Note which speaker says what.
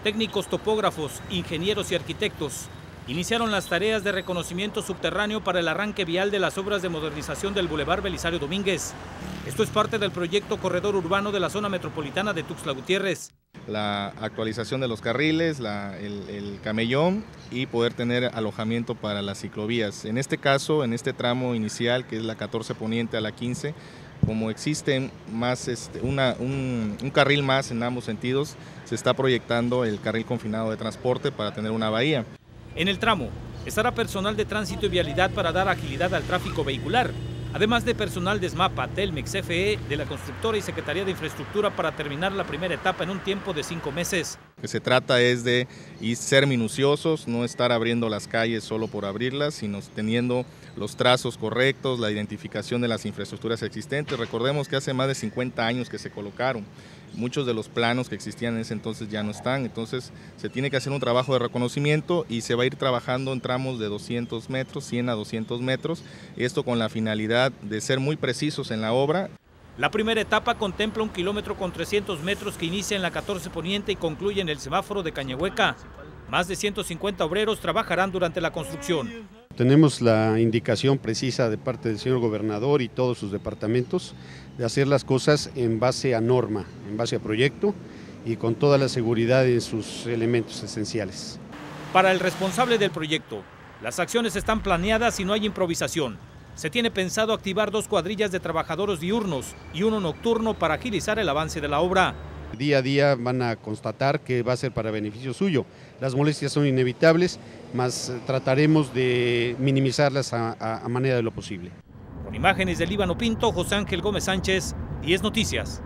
Speaker 1: Técnicos, topógrafos, ingenieros y arquitectos iniciaron las tareas de reconocimiento subterráneo para el arranque vial de las obras de modernización del Boulevard Belisario Domínguez. Esto es parte del proyecto Corredor Urbano de la zona metropolitana de Tuxtla Gutiérrez.
Speaker 2: La actualización de los carriles, el camellón y poder tener alojamiento para las ciclovías. En este caso, en este tramo inicial, que es la 14 Poniente a la 15, como existen más un carril más en ambos sentidos, se está proyectando el carril confinado de transporte para tener una bahía.
Speaker 1: En el tramo estará personal de tránsito y vialidad para dar agilidad al tráfico vehicular, además de personal de SMAPA, Telmex, CFE, de la constructora y Secretaría de Infraestructura para terminar la primera etapa en un tiempo de 5 meses.
Speaker 2: Lo que se trata es de ser minuciosos, no estar abriendo las calles solo por abrirlas, sino teniendo los trazos correctos, la identificación de las infraestructuras existentes. Recordemos que hace más de 50 años que se colocaron. Muchos de los planos que existían en ese entonces ya no están, entonces se tiene que hacer un trabajo de reconocimiento y se va a ir trabajando en tramos de 200 metros, 100 a 200 metros, esto con la finalidad de ser muy precisos en la obra.
Speaker 1: La primera etapa contempla 1 kilómetro con 300 metros que inicia en la 14 Poniente y concluye en el semáforo de Cañahueca. Más de 150 obreros trabajarán durante la construcción.
Speaker 3: Tenemos la indicación precisa de parte del señor gobernador y todos sus departamentos de hacer las cosas en base a norma, en base a proyecto y con toda la seguridad en sus elementos esenciales.
Speaker 1: Para el responsable del proyecto, las acciones están planeadas y no hay improvisación. Se tiene pensado activar 2 cuadrillas de trabajadores diurnos y uno nocturno para agilizar el avance de la obra.
Speaker 3: Día a día van a constatar que va a ser para beneficio suyo. Las molestias son inevitables, mas trataremos de minimizarlas a manera de lo posible.
Speaker 1: Con imágenes de Líbano Pinto, José Ángel Gómez Sánchez, 10 Noticias.